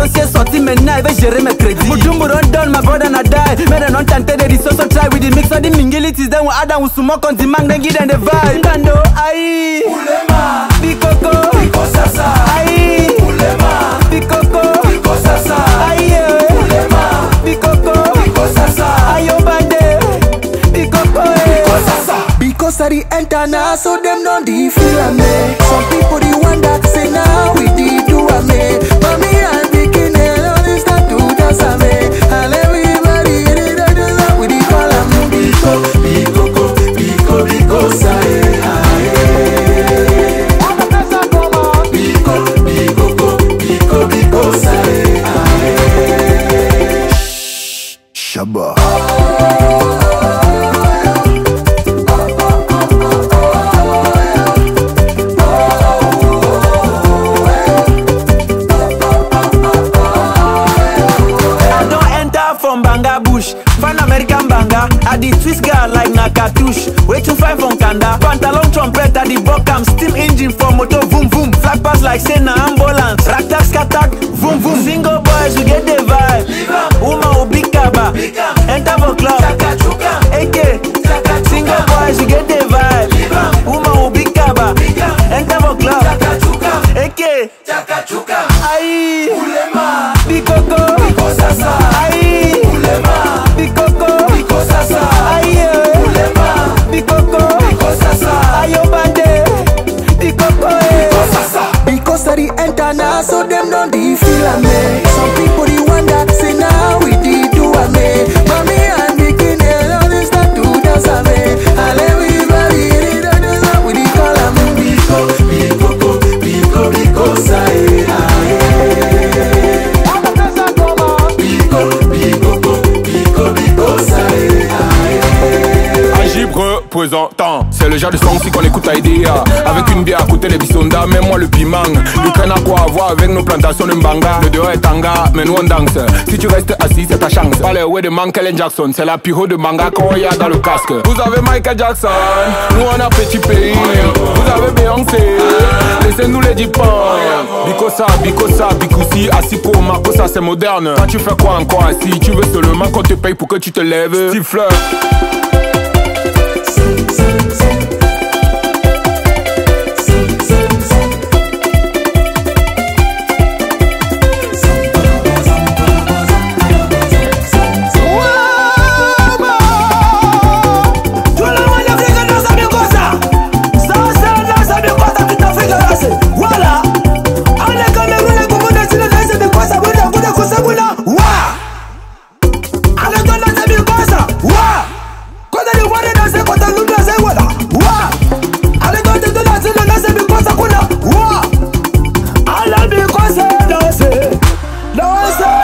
dossier sorti maintenant, il va gérer mes crédits. Mujumbu don't done, my brother na die. Mais non tenté de so try with the mix of the mingilities. Then we add and we sumo on the man, then give them the vibe. Ndando, aïe, Ulema, Bikoko, Biko Sasa, aïe, Ulema, Bikoko, Biko Sasa, aïe, Ulema, Bikoko, Biko Sasa, aïe, Obande, Bikoko, Biko Sasa. Because I the enter now, so them don't feel me. Some people they wonder, say now we did do a me. But me and Bikini, all this start to dance a me. And everybody, they don't do that with the call a me. Biko, Biko, Biko, Biko Sae. Biko, Biko, Biko Sae. Shabba. From Banga Bush, fan American Banga. I the twist girl like Nakatush. Way too fine from Kanda. Pantalon trumpet at the Bocam. Steam engine for motor boom boom. Flag pass like Sena ambulance. Raktak skatak boom boom. Single boys we get the vibe. Uma ubikaba. Enter for club. AK. Single boys we get the vibe. Uma ubikaba. Enter for club. AK. Aïe. Ulema, Bikoko. Biko Sasa. Aïe. Ulema, Bikoko, Biko Sasa, aïe, Ulema, Bikoko, Biko Sasa, aïe, Obande, Bikoko, Biko Sasa. Because I the enter now, so them don't feel me. Some people they wonder, say now we did do a me. But me and Bikini, all this start to dance a me. And everybody, they don't do that with the call a me. Biko, Biko, Biko, Biko Sae. Représentant, c'est le genre de son aussi qu'on écoute à IDEA. Avec une bière à côté des bisondas, même moi le piment. L'Ukraine a quoi à voir avec nos plantations de mbanga. Le dehors est tanga, mais nous on danse. Si tu restes assis, c'est ta chance. Pas les ouais de Michael Jackson, c'est la pyro de manga qu'on y a dans le casque. Vous avez Michael Jackson, nous on a petit pays. Vous avez Beyoncé, laissez-nous les dipans. Bikosa, Bikosa, Bikousi, Asiko, Makosa, c'est moderne. Quand tu fais quoi encore assis, tu veux seulement qu'on te paye pour que tu te lèves. Siffleur. Danser,